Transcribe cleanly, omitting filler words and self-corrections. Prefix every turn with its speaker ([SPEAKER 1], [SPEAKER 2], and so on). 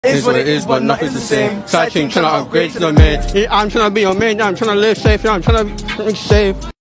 [SPEAKER 1] Is what it is, but nothing's the same. Side chain trying to upgrade to the main. Yeah, I'm trying to be your main. I'm trying to live safe. Yeah, I'm trying to be safe.